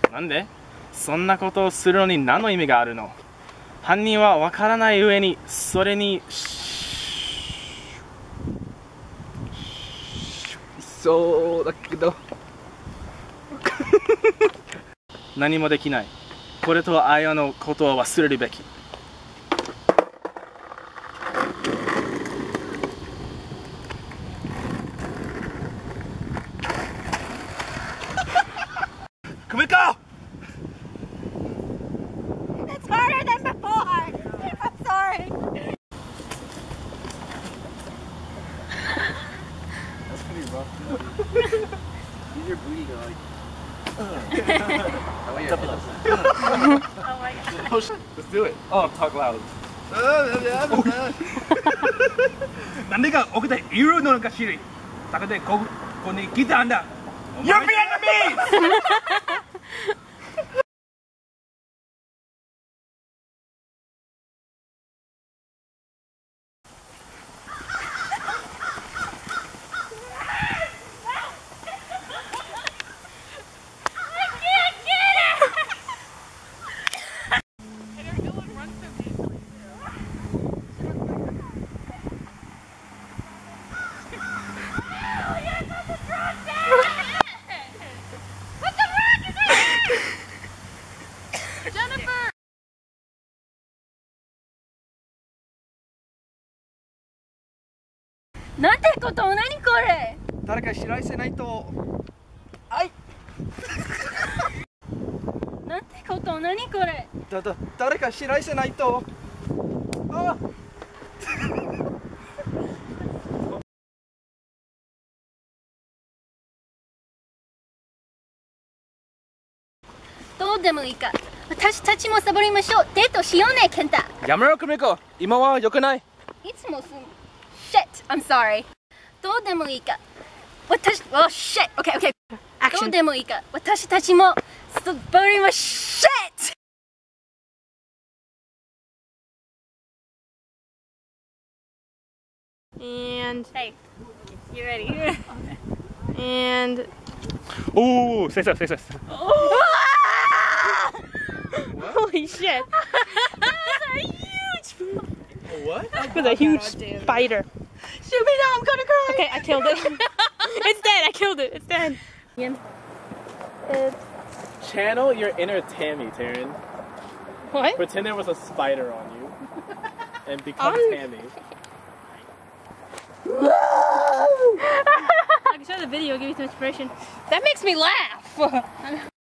なんで？そんなことをするのに何の意味があるの？犯人はわからない上に、それにそうだけど何もできない。これとあやのことを忘れるべき。 久美子 It's harder than before. I'm sorry. That's pretty rough. Use your booty to like. Oh my god. Let's do it. Oh, talk loud. Nandiga okita iru no ka shiri. Takade ko ni kita anda. You're Vietnamese. なんてこと？何これ？ 誰か知らせないと。はい。 なんてこと？何これ？ 誰か知らせないと。あ。 どうでもいいか。私たちもサボりましょう。デートしようね、ケンタ。 やめろ、久美子。今は良くない。 いつもShit, I'm sorry. どうでもいいか。Oh shit. Okay, okay. Action. どうでもいいか。私たちもサボりましょう。And hey, you ready? And Oh, say so. holy shit! That's a huge. What? It was a huge spider. Shoot me now, I'm gonna cry. Okay, I killed it. It's dead. I killed it. It's dead. Channel your inner Tammy, Taryn. What? Pretend there was a spider on you and become Tammy. I can show the video, give you some inspiration. That makes me laugh.